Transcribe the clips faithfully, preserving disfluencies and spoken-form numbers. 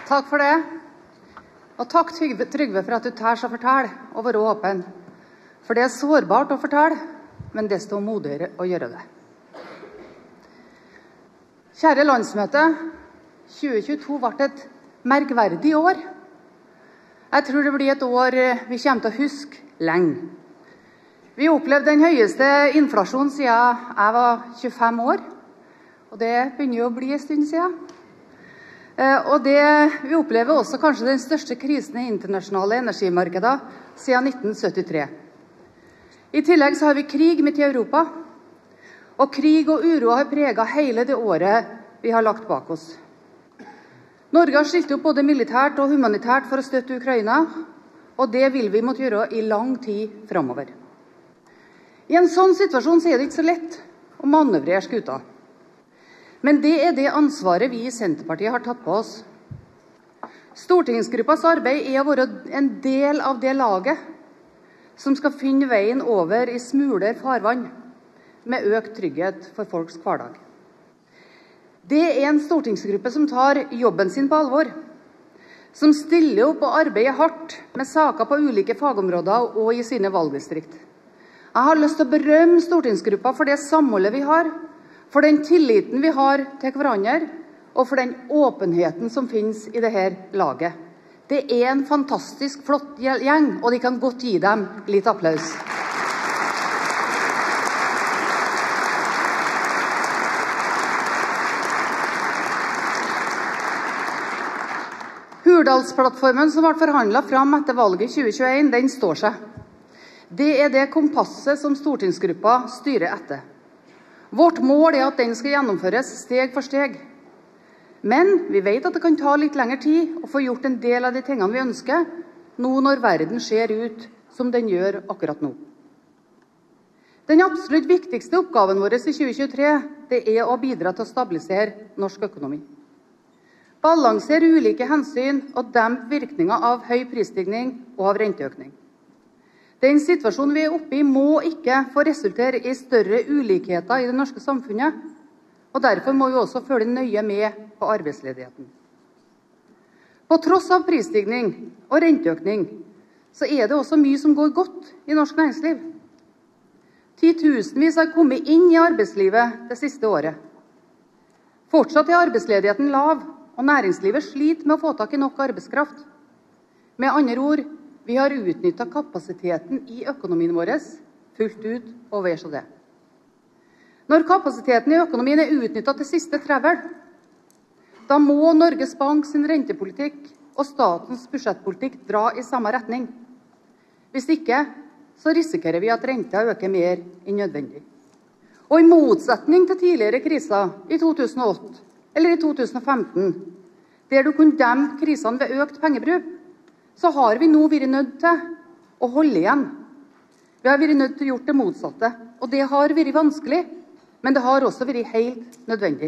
Takk for det. Og takk Trygve for at du tærs å fortelle og være åpen. For det er sårbart å fortelle, men desto modigere å gjøre det. Kjære landsmøte, tjue tjueto ble et merkverdig år. Jeg tror det blir et år vi kommer til å huske lenge. Vi opplevde den høyeste inflasjonen siden jeg var tjuefem år, og det begynner jo å bli en stund siden. Og det, vi opplever også kanskje den største krisen i internasjonale energimarkeder siden nitten syttitre. I tillegg så har vi krig midt i Europa, og krig og uro har preget hele det året vi har lagt bak oss. Norge har stilt opp både militært og humanitært for å støtte Ukraina, og det vil vi måtte gjøre i lang tid fremover. I en sånn situasjon så er det ikke så lett å manøvrere skuta. Men det er det ansvaret vi i Senterpartiet har tatt på oss. Stortingsgruppas arbeid er å være en del av det laget som skal finne veien over i smuler farvann med økt trygghet for folks hverdag. Det er en stortingsgruppe som tar jobben sin på alvor, som stiller opp og arbeider hardt med saker på ulike fagområder og i sine valgdistrikt. Jeg har lyst til å berømme stortingsgruppa for det samholdet vi har, for den tilliten vi har til hverandre, og for den åpenheten som finnes i dette laget. Det er en fantastisk flott gjeng, og de kan godt gi dem litt applaus. Hurdalsplattformen som ble forhandlet fram etter valget i tjue tjueen, den står seg. Det er det kompasset som stortingsgruppa styrer etter. Vårt mål er at den skal gjennomføres steg for steg. Men vi vet at det kan ta litt lengre tid å få gjort en del av de tingene vi ønsker, nå når verden ser ut som den gjør akkurat nå. Den absolutt viktigste oppgaven vår i tjue tjuetre det er å bidra til å stabilisere norsk økonomi. Balansere ulike hensyn og dempe virkninger av høy prisstigning og av renteøkning. Den situasjonen vi er oppe i må ikke få resultere i større ulikheter i det norske samfunnet, og derfor må vi også følge nøye med på arbeidsledigheten. På tross av prisstigning og renteøkning, så er det også mye som går godt i norsk næringsliv. Titusenvis har kommet inn i arbeidslivet det siste året. Fortsatt er arbeidsledigheten lav, og næringslivet sliter med å få tak i nok arbeidskraft. Med andre ord, vi har utnyttet kapasiteten i økonomien vår fullt ut og vel så det. Når kapasiteten i økonomien er utnyttet til siste trevel, da må Norges Bank sin rentepolitikk og statens budsjettpolitikk dra i samme retning. Hvis ikke, så risikerer vi at renta øker mer enn nødvendig. Og i motsetning til tidligere kriser i to tusen og åtte eller i to tusen og femten, der du kunne dempe krisene ved økt pengebruk, så har vi nå vært nødt til å holde igjen. Vi har vært nødt til å gjøre det motsatte, og det har vært vanskelig, men det har også vært helt nødvendig.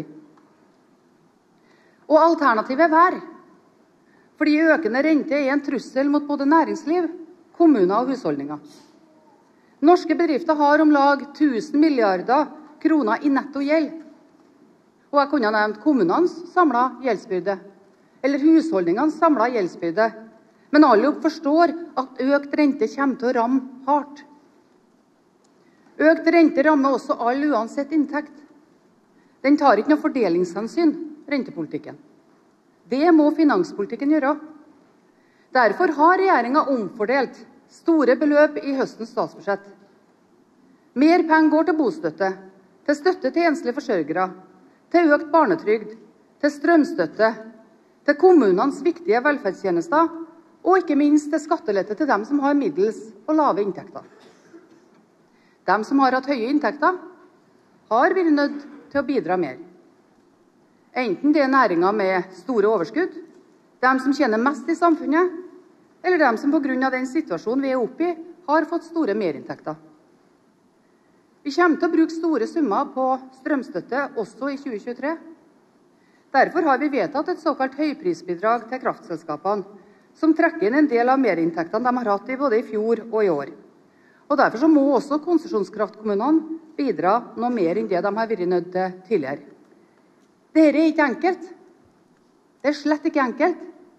Og alternativet er vær, fordi økende rente er en trussel mot både næringsliv, kommuner og husholdninger. Norske bedrifter har om lag tusen milliarder kroner i netto gjeld, og jeg kunne ha nevnt kommunenes samlede gjeldsbyrde, eller husholdningenes samlede gjeldsbyrde, men alle forstår at økt rente kommer til å ramme hardt. Økt rente rammer også alle uansett inntekt. Den tar ikke noe fordelingshensyn, rentepolitikken. Det må finanspolitikken gjøre. Derfor har regjeringen omfordelt store beløp i høstens statsbudsjett. Mer penger går til bostøtte, til støtte til enslige forsørgere, til økt barnetrygd, til strømstøtte, til kommunenes viktige velferdstjenester, og ikke minst til skattelette til dem som har middels og lave inntekter. De som har hatt høye inntekter, har vært nødt til å bidra mer. Enten det er næringer med store overskudd, de som tjener mest i samfunnet, eller de som på grunn av den situasjonen vi er oppe i, har fått store merinntekter. Vi kommer til å bruke store summer på strømstøtte også i tjue tjuetre. Derfor har vi vedtatt et såkalt høyprisbidrag til kraftselskapene, som trekker inn en del av merinntektene de har hatt i både i fjor og i år. Og Derfor så må også konsesjonskraftkommunene bidra noe mer enn det de har vært nødt til tidligere. Dette er ikke enkelt. Det er slett ikke enkelt,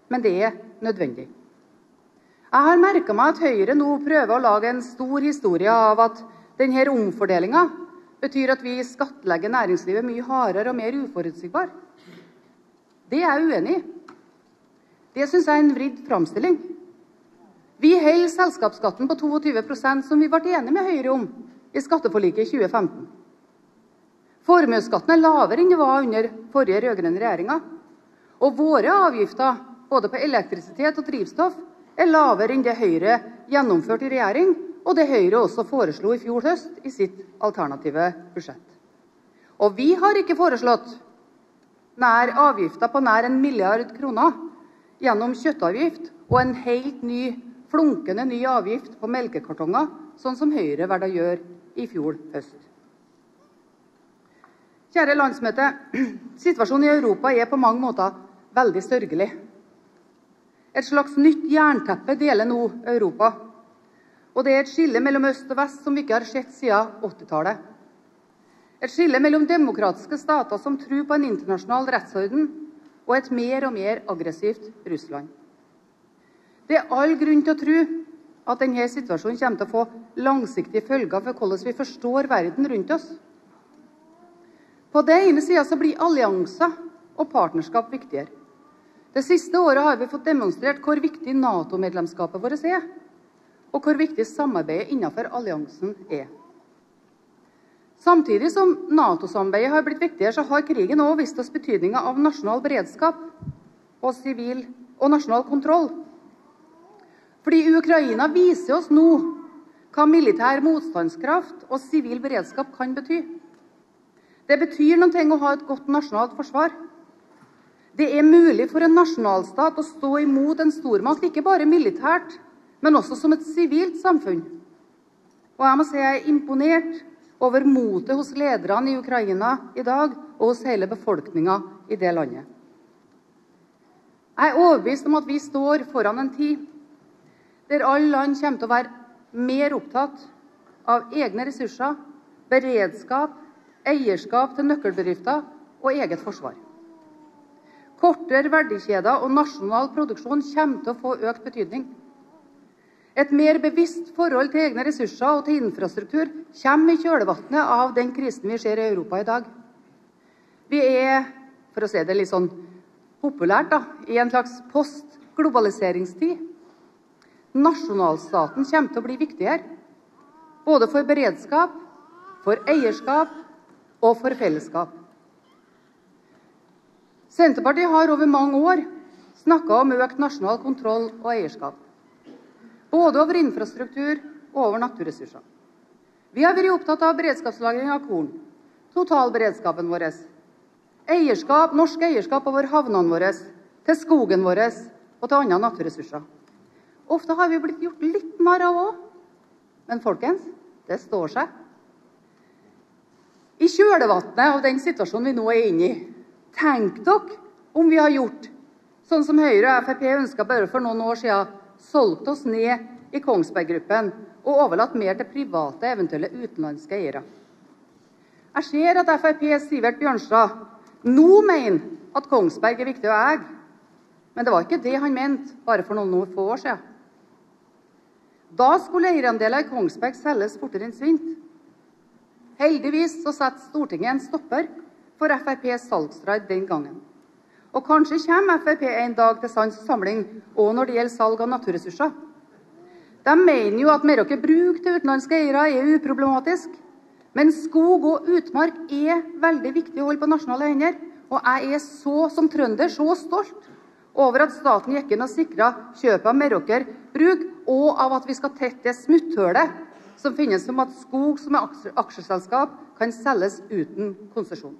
men det er nødvendig. Jeg har merket meg at Høyre nå prøver å lage en stor historie av at denne omfordelingen betyr at vi skattlegger næringslivet mye hardere og mer uforutsigbar. Det er jeg uenig i. Det synes jeg er en vridd framstilling. Vi holder selskapsskatten på tjueto prosent som vi ble enige med Høyre om i skatteforliket i tjue femten. Formuesskatten er lavere enn det var under forrige rødgrønne regjeringen. Og våre avgifter, både på elektrisitet og drivstoff, er lavere enn det Høyre gjennomførte i regjering, og det Høyre også foreslo i fjor høst i sitt alternative budsjett. Og vi har ikke foreslått nær avgifter på nær en milliard kroner gjennom kjøttavgift og en helt ny, flunkende ny avgift på melkekartonger, sånn som Høyre valgte å gjøre i fjor høst. Kjære landsmøte, situasjonen i Europa er på mange måter veldig sørgelig. Et slags nytt jernteppe deler nå Europa, og det er et skille mellom øst og vest som vi ikke har sett siden åttitallet. Et skille mellom demokratiske stater som tror på en internasjonal rettsorden, og et mer og mer aggressivt Russland. Det er all grunn til å tro at denne situasjonen kommer til å få langsiktige følger for hvordan vi forstår verden rundt oss. På det ene siden så blir allianser og partnerskap viktigere. Det siste året har vi fått demonstrert hvor viktig NATO-medlemskapet vårt er, og hvor viktig samarbeidet innenfor alliansen er. Samtidig som NATO-samarbeidet har blitt viktigere, så har krigen også vist oss betydningen av nasjonal beredskap og sivil og nasjonal kontroll. Fordi Ukraina viser oss nå hva militær motstandskraft og sivil beredskap kan bety. Det betyr noe å ha et godt nasjonalt forsvar. Det er mulig for en nasjonalstat å stå imot en stormakt, ikke bare militært, men også som et sivilt samfunn. Og jeg må si jeg er imponert over motet hos lederne i Ukraina i dag, og hos hele befolkningen i det landet. Jeg er overbevist om at vi står foran en tid der alle land kommer til å være mer opptatt av egne ressurser, beredskap, eierskap til nøkkelbedrifter og eget forsvar. Kortere verdikjeder og nasjonal produksjon kommer til å få økt betydning. Et mer bevisst forhold til egne ressurser og til infrastruktur kommer i kjølvannet av den krisen vi ser i Europa i dag. Vi er, for å si det litt sånn populært, da, i en slags post-globaliseringstid. Nasjonalstaten kommer til å bli viktigere, både for beredskap, for eierskap og for fellesskap. Senterpartiet har over mange år snakket om økt nasjonal kontroll og eierskap, både over infrastruktur og over naturressurser. Vi har vært opptatt av beredskapslagring av korn, totalberedskapen vår, eierskap, norsk eierskap over havnene våre, til skogen vår og til andre naturressurser. Ofte har vi blitt gjort litt narr av også, men folkens, det står seg. I kjølvannet av den situasjonen vi nå er inne i, tenk dere om vi har gjort, sånn som Høyre og Frp ønsket bare for noen år siden, solgt oss ned i Kongsberg-gruppen og overlatt mer til private, eventuelle utenlandske eiere. Jeg ser at Frp's Sivert Bjørnstad nå mener at Kongsberg er viktig å eie, men det var ikke det han mente bare for noen få år siden. Da skulle eierandeler i Kongsberg selges fortere enn svint. Heldigvis så setter Stortinget en stopper for Frp's salgsraid den gangen. Og kanskje kommer Frp en dag til sans og samling også når det gjelder salg av naturressurser. De mener jo at Meraker Brug til utenlandske eiere er uproblematisk, men skog og utmark er veldig viktig å holde på nasjonale hender, og jeg er så, som trønder, så stolt over at staten gikk inn og sikret kjøpet av Meraker Brug, og av at vi skal tette det smutthølet som finnes om at skog som er aksjeselskap kan selges uten konsesjon.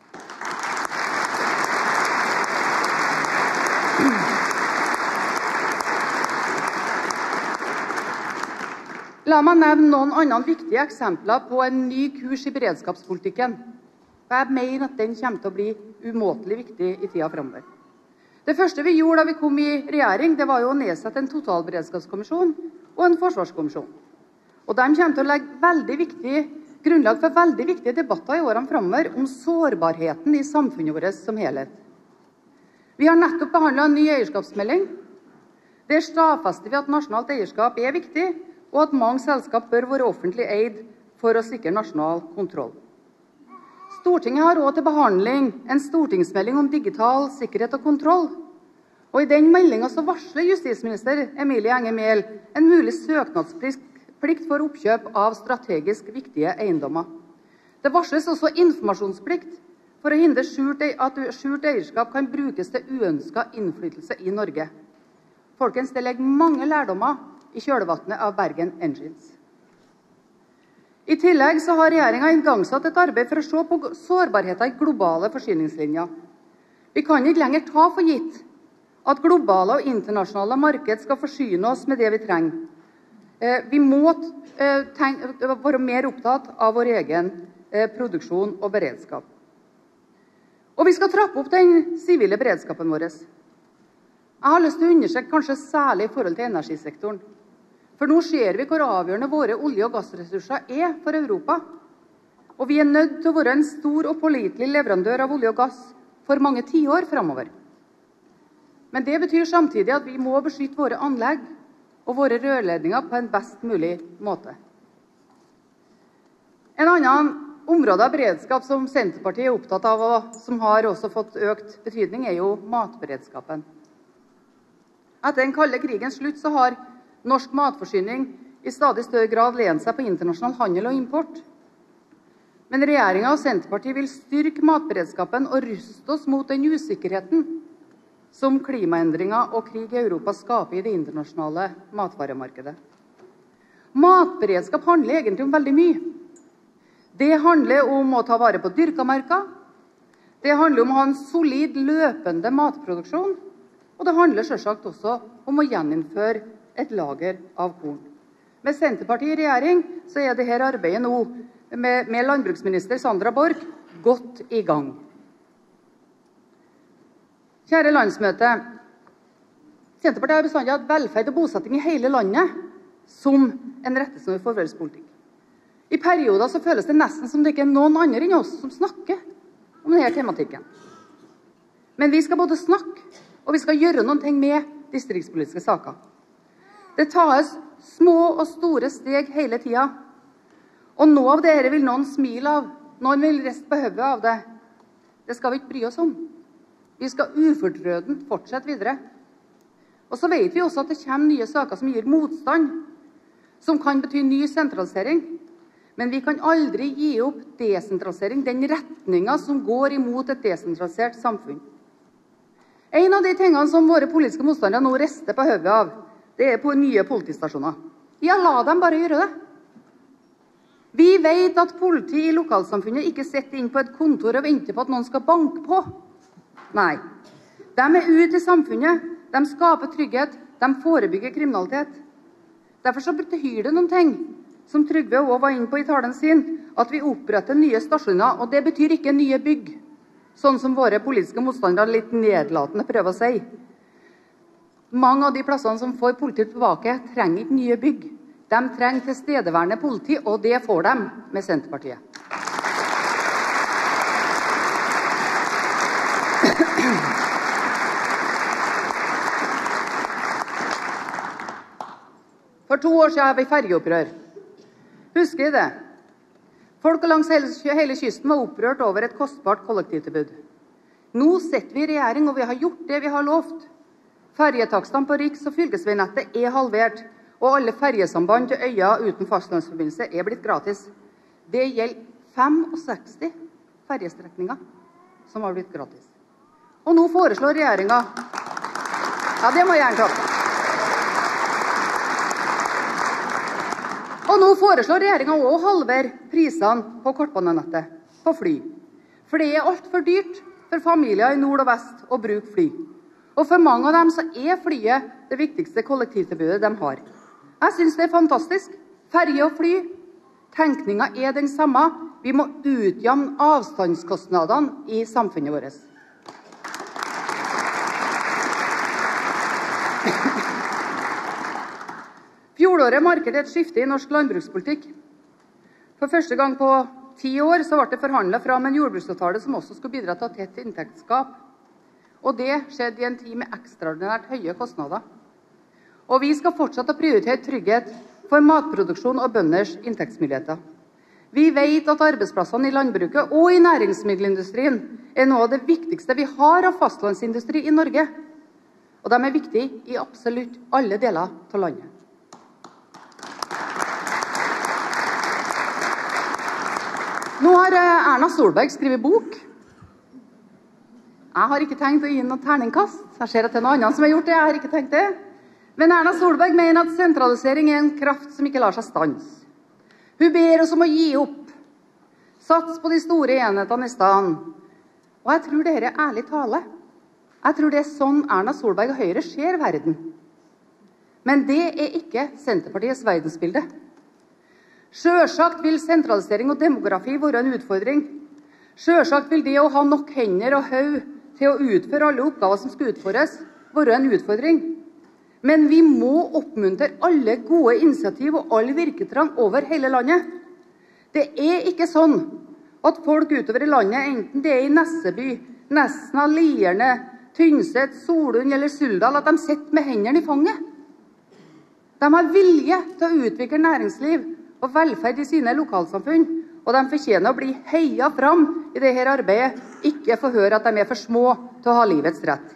La meg nevne noen andre viktige eksempler på en ny kurs i beredskapspolitikken. Jeg mener at den kommer til å bli umåtelig viktig i tiden fremover. Det første vi gjorde da vi kom i regjering, det var jo å nedsette en totalberedskapskommisjon og en forsvarskommisjon. Og de kommer til å legge veldig viktig grunnlag for veldig viktige debatter i årene fremover om sårbarheten i samfunnet vårt som helhet. Vi har nettopp behandlet en ny eierskapsmelding. Der stadfester vi at nasjonalt eierskap er viktig, og at mange selskap bør være offentlig eid for å sikre nasjonal kontroll. Stortinget har også til behandling en stortingsmelding om digital sikkerhet og kontroll. Og I den meldingen så varsler justisminister Emilie Enger Mehl en mulig søknadsplikt for oppkjøp av strategisk viktige eiendommer. Det varsles også informasjonsplikt for å hindre skjult, at skjult eierskap kan brukes til uønsket innflytelse i Norge. Folkens, det legger mange lærdommer i kjølvannet av Bergen Engines. I tillegg så har regjeringen igangsatt et arbeid for å se på sårbarheter i globale forsyningslinjer. Vi kan ikke lenger ta for gitt at globale og internasjonale marked skal forsyne oss med det vi trenger. Vi må være mer opptatt av vår egen produksjon og beredskap. Og vi skal trappe opp den sivile beredskapen vår. Jeg har lyst til å understreke kanskje særlig i forhold til energisektoren. For nå ser vi hvor avgjørende våre olje- og gassressurser er for Europa. Og vi er nødt til å være en stor og pålitelig leverandør av olje og gass for mange tiår fremover. Men det betyr samtidig at vi må beskytte våre anlegg og våre rørledninger på en best mulig måte. En annen område av beredskap som Senterpartiet er opptatt av, og som har også fått økt betydning, er jo matberedskapen. Etter den kalde krigens slutt så har norsk matforsyning i stadig større grad lent seg på internasjonal handel og import. Men regjeringen og Senterpartiet vil styrke matberedskapen og ruste oss mot den usikkerheten som klimaendringer og krig i Europa skaper i det internasjonale matvaremarkedet. Matberedskap handler egentlig om veldig mye. Det handler om å ta vare på dyrka marka, det handler om å ha en solid løpende matproduksjon, og det handler selvsagt også om å gjeninnføre et lager av korn. Med Senterpartiet i regjering så er dette arbeidet nå med, med landbruksminister Sandra Borch godt i gang. Kjære landsmøte, Senterpartiet har bestandig hatt velferd og bosetting i hele landet som en rettesnor for vår politikk. I perioder så føles det nesten som det ikke er noen andre enn oss som snakker om denne tematikken. Men vi skal både snakke, og vi skal gjøre noen ting med distriktspolitiske saker. Det tas små og store steg hele tida, og noe av dette vil noen smile av, noen vil riste på hodet av det. Det skal vi ikke bry oss om. Vi skal ufortrødent fortsette videre. Og så vet vi også at det kommer nye saker som gir motstand, som kan bety ny sentralisering. Men vi kan aldri gi opp desentralisering, den retningen som går imot et desentralisert samfunn. En av de tingene som våre politiske motstandere nå rister på hodet av, det er på nye politistasjoner. Ja, la dem bare gjøre det. Vi vet at politi i lokalsamfunnet ikke sitter inn på et kontor og venter på at noen skal banke på. Nei, de er ute i samfunnet, de skaper trygghet, de forebygger kriminalitet. Derfor så betyr det noen ting, som Trygve også var inne på i talen sin, at vi oppretter nye stasjoner, og det betyr ikke nye bygg, sånn som våre politiske motstandere litt nedlatende prøver å si. Mange av de plassene som får politiet tilbake, trenger ikke nye bygg. De trenger tilstedeværende politi, og det får de med Senterpartiet. For to år siden har vi fergeopprør. Husker I det? Folk langs hele, hele kysten var opprørt over et kostbart kollektivtilbud. Nå sitter vi I regjering, og vi har gjort det vi har lovt. Fergetakstene på riks- og fylkesveinettet er halvert, og alle fergesamband til øyer uten fastlandsforbindelse er blitt gratis. Det gjelder sekstifem fergestrekninger som har blitt gratis. Og nå foreslår regjeringen, ja det må jeg gjerne klare. Og nå foreslår regjeringen også å halvere prisene på kortbanenettet på fly. For det er alt for dyrt for familier I nord og vest å bruke fly. Og for mange av dem så er flyet det viktigste kollektivtilbudet de har. Jeg synes det er fantastisk. Ferge og fly, tenkningen er den samme. Vi må utjamne avstandskostnadene I samfunnet vårt. Fjoråret markerte et skifte I norsk landbrukspolitikk. For første gang på ti år så ble det forhandlet fram en jordbruksavtale som også skulle bidra til å tette inntektsgap. og det skjedde i en tid med ekstraordinært høye kostnader. Og vi skal fortsette å prioritere trygghet for matproduksjon og bønders inntektsmuligheter. Vi vet at arbeidsplassene i landbruket og i næringsmiddelindustrien er noe av det viktigste vi har av fastlandsindustri i Norge. Og de er viktige i absolutt alle deler av landet. Nå har Erna Solberg skrevet bok. Jeg har ikke tenkt å gi noe terningkast. Jeg ser at det er noen andre som har gjort det. Jeg har ikke tenkt det. Men Erna Solberg mener at sentralisering er en kraft som ikke lar seg stanse. Hun ber oss om å gi opp. Sats på de store enhetene i stedet. Og jeg tror det her er ærlig tale. Jeg tror det er sånn Erna Solberg og Høyre ser verden. Men det er ikke Senterpartiets verdensbilde. Selvsagt vil sentralisering og demografi være en utfordring. Selvsagt vil det å ha nok hender og haug til å utføre alle oppgaver som skal utføres, være en utfordring. Men vi må oppmuntre alle gode initiativ og all virketrang over hele landet. Det er ikke sånn at folk utover i landet, enten det er i Nesseby, Nesna, Lierne, Tynset, Solund eller Suldal, at de sitter med hendene i fanget. De har vilje til å utvikle næringsliv og velferd i sine lokalsamfunn, og de fortjener å bli heia fram i dette arbeidet, ikke få høre at de er for små til å ha livets rett.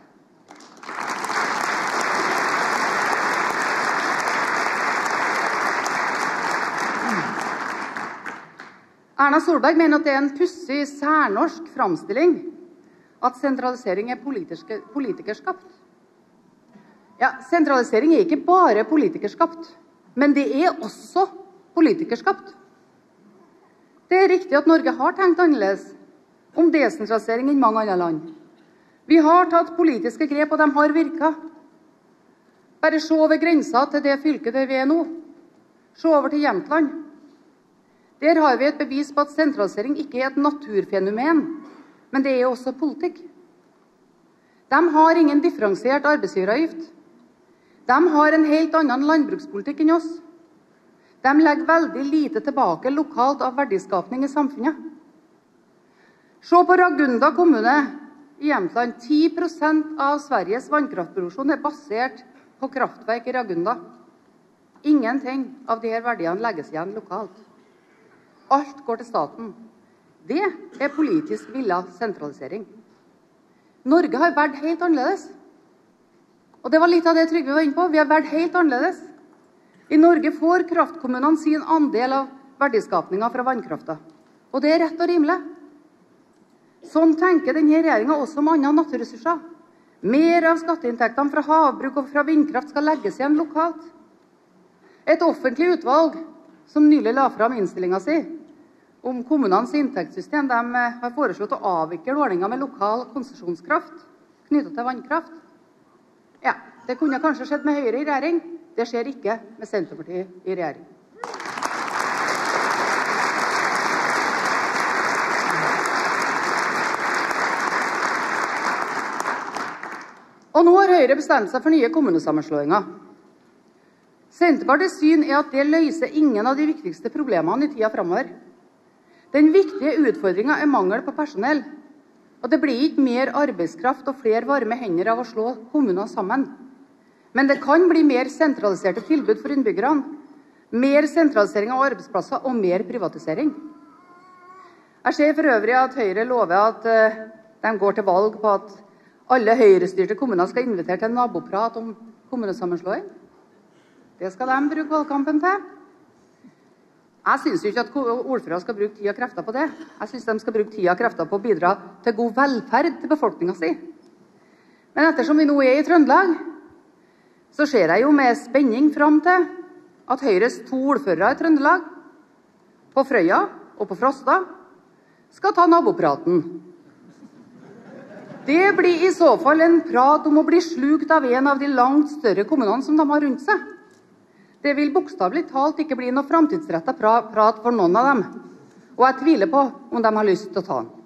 Erna Solberg mener at det er en pussig, særnorsk framstilling at sentralisering er politikerskapt. Ja, sentralisering er ikke bare politikerskapt, men det er også politikerskapt. Det er riktig at Norge har tenkt annerledes om desentralisering enn mange andre land. Vi har tatt politiske grep, og de har virket. Bare se over grensa til det fylket der vi er nå. Se over til Jämtland. Der har vi et bevis på at sentralisering ikke er et naturfenomen, men det er også politikk. De har ingen differensiert arbeidsgiveravgift. De har en helt annen landbrukspolitikk enn oss. De legger veldig lite tilbake lokalt av verdiskapning i samfunnet. Se på Ragunda kommune i Jämtland. ti prosent av Sveriges vannkraftproduksjon er basert på kraftverk i Ragunda. Ingenting av disse verdiene legges igjen lokalt. Alt går til staten. Det er politisk villet sentralisering. Norge har vært helt annerledes. Og det var litt av det Trygve var inne på. Vi har vært helt annerledes. I Norge får kraftkommunene sin andel av verdiskapningen fra vannkrafta. Og det er rett og rimelig. Sånn tenker denne regjeringen også om andre naturressurser. Mer av skatteinntektene fra havbruk og fra vindkraft skal legges igjen lokalt. Et offentlig utvalg som nylig la fram innstillingen si om kommunenes inntektssystem, de har foreslått å avvikle ordningen med lokal konsesjonskraft knyttet til vannkraft. Ja, det kunne kanskje skjedd med Høyre i regjering. Det skjer ikke med Senterpartiet i regjering. Og nå har Høyre bestemt seg for nye kommunesammenslåinger. Senterpartiets syn er at det løser ingen av de viktigste problemene i tida fremover. Den viktige utfordringen er mangel på personell, og det blir ikke mer arbeidskraft og flere varme hender av å slå kommuner sammen. Men det kan bli mer sentraliserte tilbud for innbyggerne, mer sentralisering av arbeidsplasser og mer privatisering. Jeg ser for øvrig at Høyre lover at de går til valg på at alle høyrestyrte kommuner skal invitere til en naboprat om kommunesammenslåing. Det skal de bruke valgkampen til. Jeg synes ikke at ordførere skal bruke tid og krefter på det. Jeg synes de skal bruke tid og krefter på å bidra til god velferd til befolkningen sin. Men ettersom vi nå er i Trøndelag, så ser jeg jo med spenning fram til at Høyres to ordførere i Trøndelag, på Frøya og på Frosta, skal ta nabopraten. Det blir i så fall en prat om å bli slukt av en av de langt større kommunene som de har rundt seg. Det vil bokstavelig talt ikke bli noe framtidsrettet prat for noen av dem, og jeg tviler på om de har lyst til å ta den.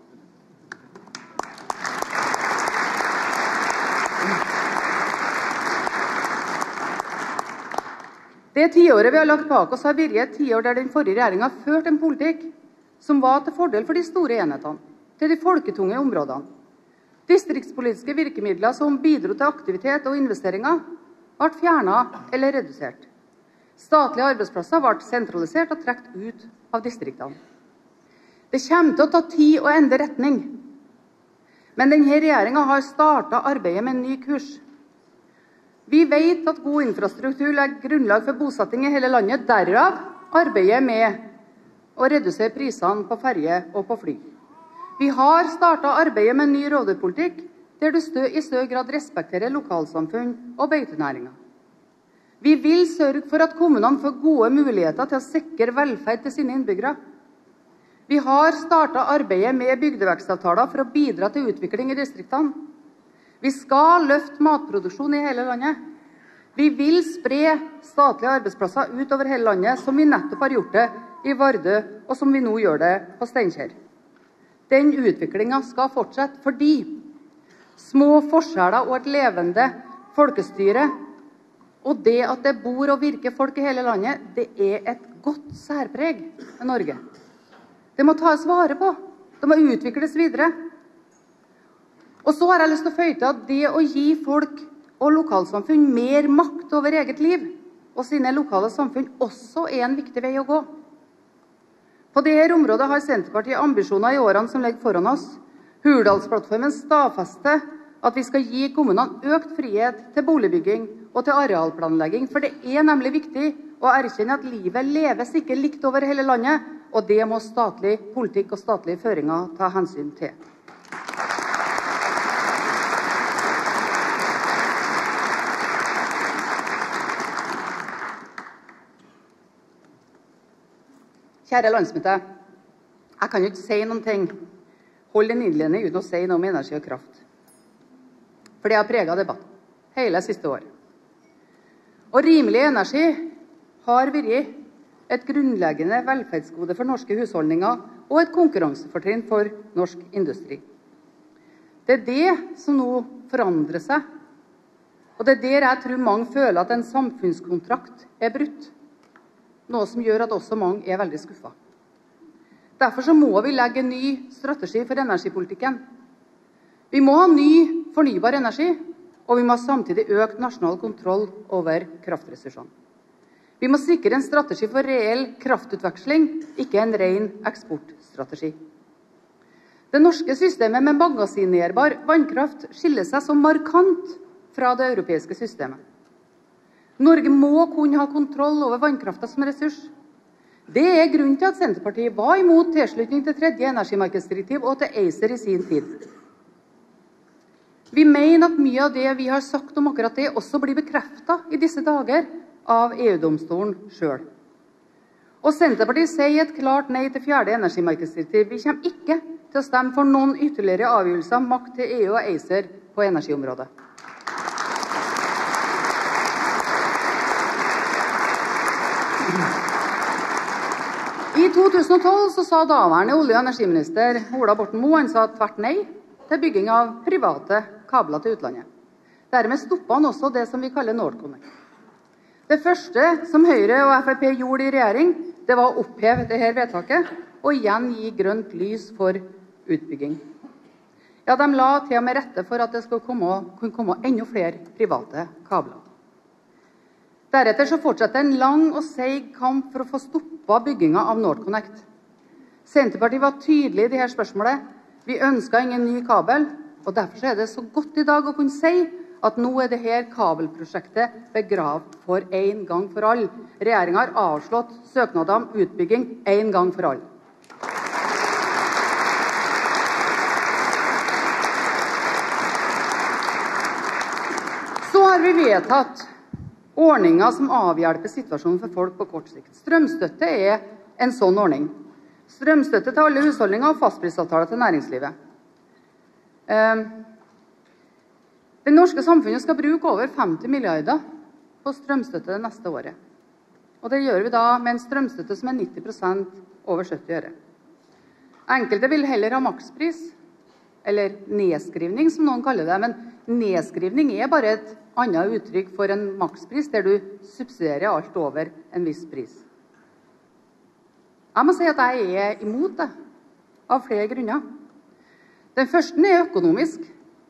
Det tiåret vi har lagt bak oss har vært et tiår der den forrige regjeringen har ført en politikk som var til fordel for de store enhetene, til de folketunge områdene, Distriktspolitiske virkemidler som bidro til aktivitet og investeringer ble fjernet eller redusert. Statlige arbeidsplasser ble sentralisert og trukket ut av distriktene. Det kommer til å ta tid å endre retning, men denne regjeringen har startet arbeidet med en ny kurs. Vi vet at god infrastruktur legger grunnlag for bosetting i hele landet, derav arbeidet med å redusere prisene på ferje og på fly. Vi har startet arbeidet med en ny rovdyrpolitikk, der du i større grad respekterer lokalsamfunn og beitenæringer. Vi vil sørge for at kommunene får gode muligheter til å sikre velferd til sine innbyggere. Vi har startet arbeidet med bygdevekstavtaler for å bidra til utvikling i distriktene. Vi skal løfte matproduksjon i hele landet. Vi vil spre statlige arbeidsplasser utover hele landet, som vi nettopp har gjort det i Vardø, og som vi nå gjør det på Steinkjer. Den utviklingen skal fortsette fordi små forskjeller og et levende folkestyre, og det at det bor og virker folk i hele landet, det er et godt særpreg i Norge. Det må tas vare på. Det må utvikles videre. Og så har jeg lyst til å føye til at det å gi folk og lokalsamfunn mer makt over eget liv og sine lokale samfunn også er en viktig vei å gå. På dette området har Senterpartiet ambisjoner i årene som ligger foran oss. Hurdalsplattformen stadfester at vi skal gi kommunene økt frihet til boligbygging og til arealplanlegging, for det er nemlig viktig å erkjenne at livet leves ikke likt over hele landet, og det må statlig politikk og statlige føringer ta hensyn til. Kjære landsmøte, jeg kan jo ikke si noen ting, hold en innledning uten å si noe om energi og kraft. For det har preget debatten hele siste år. Og rimelig energi har vært et grunnleggende velferdsgode for norske husholdninger og et konkurransefortrinn for norsk industri. Det er det som nå forandrer seg, og det er der jeg tror mange føler at en samfunnskontrakt er brutt. Noe som gjør at også mange er veldig skuffet. Derfor så må vi legge en ny strategi for energipolitikken. Vi må ha ny fornybar energi, og vi må samtidig øke nasjonal kontroll over kraftressursene. Vi må sikre en strategi for reell kraftutveksling, ikke en ren eksportstrategi. Det norske systemet med magasinerbar vannkraft skiller seg så markant fra det europeiske systemet. Norge må kunne ha kontroll over vannkraften som ressurs. Det er grunnen til at Senterpartiet var imot tilslutning til tredje energimarkedsdirektiv og til ACER i sin tid. Vi mener at mye av det vi har sagt om akkurat det også blir bekreftet i disse dager av E U-domstolen selv. Og Senterpartiet sier et klart nei til fjerde energimarkedsdirektiv. Vi kommer ikke til å stemme for noen ytterligere avgjørelser av makt til E U og ACER på energiområdet. I to tusen og tolv så sa daværende olje- og energiminister Ola Borten Moe, han sa tvert nei til bygging av private kabler til utlandet. Dermed stoppet han også det som vi kaller NorthConnect. Det første som Høyre og Frp gjorde i regjering, det var å oppheve dette vedtaket og igjen gi grønt lys for utbygging. Ja, de la til og med rette for at det skulle komme, kunne komme enda flere private kabler. Deretter så fortsetter en lang og seig kamp for å få stoppet byggingen av NorthConnect. Senterpartiet var tydelig i dette spørsmålet. Vi ønsket ingen ny kabel, og derfor er det så godt i dag å kunne si at nå er dette kabelprosjektet begravd for en gang for all. Regjeringen har avslått søknader om utbygging en gang for all. Så har vi vedtatt ordninger som avhjelper situasjonen for folk på kort sikt. Strømstøtte er en sånn ordning. Strømstøtte til alle husholdninger og fastprisavtaler til næringslivet. Det norske samfunnet skal bruke over femti milliarder på strømstøtte det neste året. Og det gjør vi da med en strømstøtte som er nitti prosent over sytti øre. Enkelte vil heller ha makspris, eller nedskrivning som noen kaller det, men nedskrivning er bare et annet uttrykk for en makspris, der du subsidierer alt over en viss pris. Jeg må si at jeg er imot det, av flere grunner. Den første er økonomisk.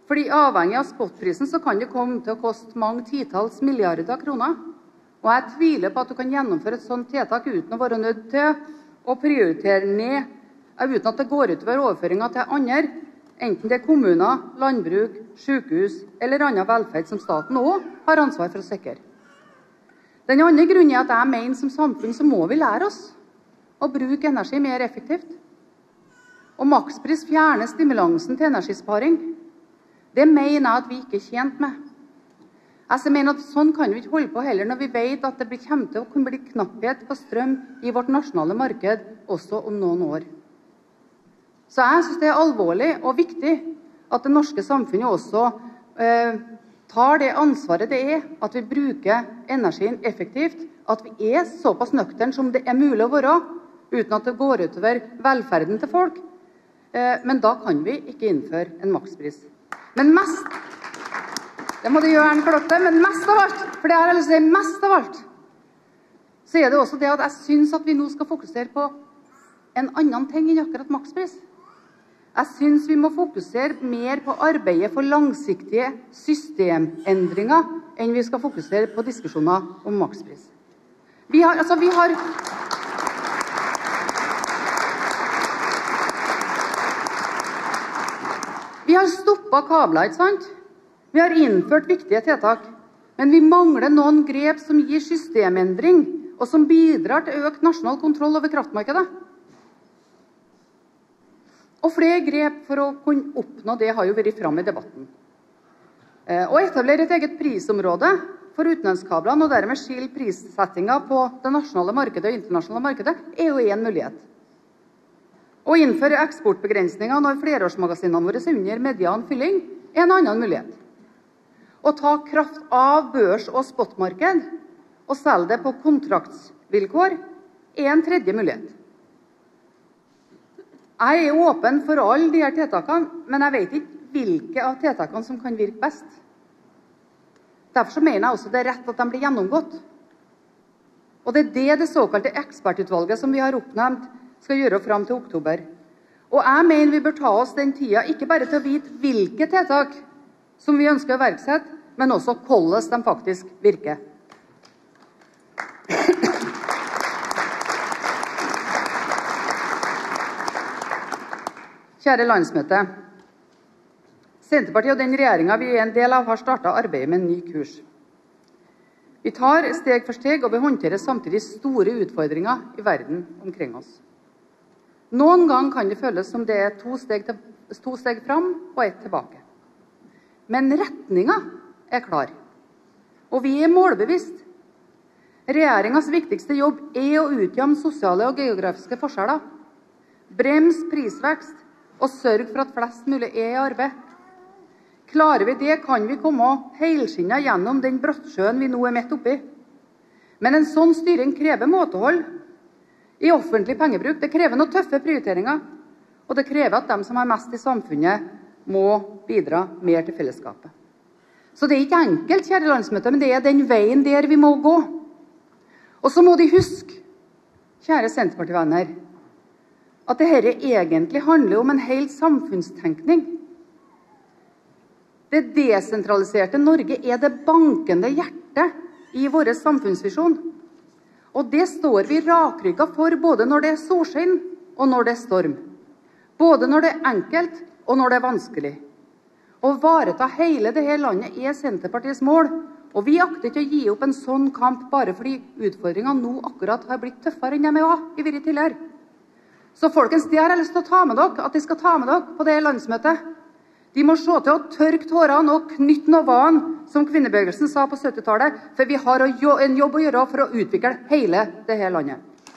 Fordi avhengig av spotprisen så kan det komme til å koste mange titalls milliarder kroner. Og jeg tviler på at du kan gjennomføre et sånt tiltak uten å være nødt til å prioritere ned, uten at det går utover overføringer til andre, enten det er kommuner, landbruk, sykehus eller annen velferd som staten også har ansvar for å sikre. Den andre grunnen er at jeg mener som samfunn så må vi lære oss å bruke energi mer effektivt. Og makspris fjerner stimulansen til energisparing. Det mener jeg at vi ikke er tjent med. Jeg mener at sånn kan vi ikke holde på heller når vi vet at det kommer til å kunne bli knapphet på strøm i vårt nasjonale marked også om noen år. Så jeg synes det er alvorlig og viktig at det norske samfunnet også eh, tar det ansvaret det er at vi bruker energien effektivt, at vi er såpass nøktern som det er mulig å være, uten at det går utover velferden til folk. Eh, men da kan vi ikke innføre en makspris. Men mest, det må du gjøre en klokte, men mest av alt, for det har jeg lyst til å si mest av alt, så er det også det at jeg synes at vi nå skal fokusere på en annen ting enn akkurat makspris. Jeg synes vi må fokusere mer på arbeidet for langsiktige systemendringer enn vi skal fokusere på diskusjoner om makspris. Vi har, altså vi har... Vi har stoppet kabler, ikke sant? Vi har innført viktige tiltak, men vi mangler noen grep som gir systemendring, og som bidrar til økt nasjonal kontroll over kraftmarkedet. Og flere grep for å kunne oppnå det har jo vært frem i debatten. Å etablere et eget prisområde for utenlandskablene og dermed skille prissettingen på det nasjonale markedet og internasjonale markedet er jo en mulighet. Å innføre eksportbegrensninger når flerårsmagasinene våre er under median fylling er en annen mulighet. Å ta kraft av børs- og spotmarked og selge det på kontraktsvilkår er en tredje mulighet. Jeg er åpen for alle disse tiltakene, men jeg vet ikke hvilke av tiltakene som kan virke best. Derfor mener jeg også det er rett at de blir gjennomgått. Og det er det det såkalte ekspertutvalget som vi har oppnevnt skal gjøre frem til oktober. Og jeg mener vi bør ta oss den tida, ikke bare til å vite hvilke tiltak som vi ønsker å iverksette, men også hvordan de faktisk virker. Kjære landsmøte, Senterpartiet og den regjeringen vi er en del av har startet arbeidet med en ny kurs. Vi tar steg for steg, og vi håndterer samtidig store utfordringer i verden omkring oss. Noen gang kan det føles som det er to steg, til, to steg fram og ett tilbake. Men retningen er klar, og vi er målbevisst. Regjeringens viktigste jobb er å utjevne sosiale og geografiske forskjeller, brems prisvekst, og sørge for at flest mulig er i arbeid. Klarer vi det, kan vi komme helskinnet gjennom den brottsjøen vi nå er midt oppi. Men en sånn styring krever måtehold i offentlig pengebruk. Det krever noen tøffe prioriteringer, og det krever at de som har mest i samfunnet må bidra mer til fellesskapet. Så det er ikke enkelt, kjære landsmøte, men det er den veien der vi må gå. Og så må de huske, kjære Senterpartivenner, at dette egentlig handler om en hel samfunnstenkning. Det desentraliserte Norge er det bankende hjertet i vår samfunnsvisjon. Og det står vi rakrygget for både når det er solskinn og når det er storm. Både når det er enkelt og når det er vanskelig. Å vareta hele dette landet er Senterpartiets mål, og vi akter ikke å gi opp en sånn kamp bare fordi utfordringene nå akkurat har blitt tøffere enn de har vært tidligere. Så folkens, det har jeg lyst til å ta med dere, at de skal ta med dere på det landsmøtet. De må se til å tørke tårene og knytte novene, som kvinnebevegelsen sa på syttitallet, for vi har en jobb å gjøre for å utvikle hele dette landet.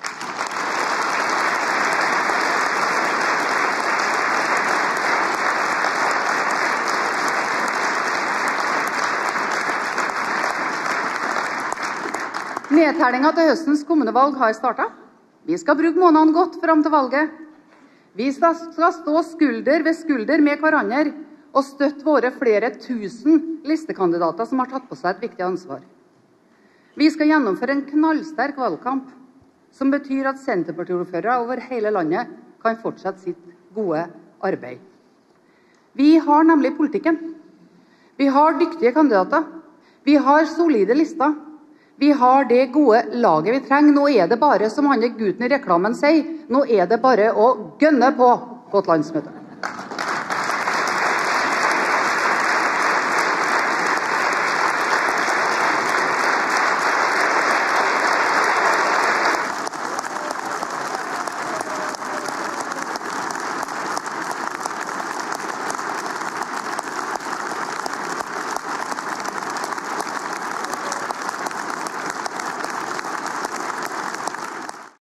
Nedtellingen til høstens kommunevalg har startet. Vi skal bruke månedene godt frem til valget. Vi skal stå skulder ved skulder med hverandre og støtte våre flere tusen listekandidater som har tatt på seg et viktig ansvar. Vi skal gjennomføre en knallsterk valgkamp, som betyr at Senterpartiordførere over hele landet kan fortsette sitt gode arbeid. Vi har nemlig politikken. Vi har dyktige kandidater. Vi har solide lister. Vi har det gode laget vi trenger. Nå er det bare, som han gutten i reklamen sier, nå er det bare å gønne på godt landsmøte.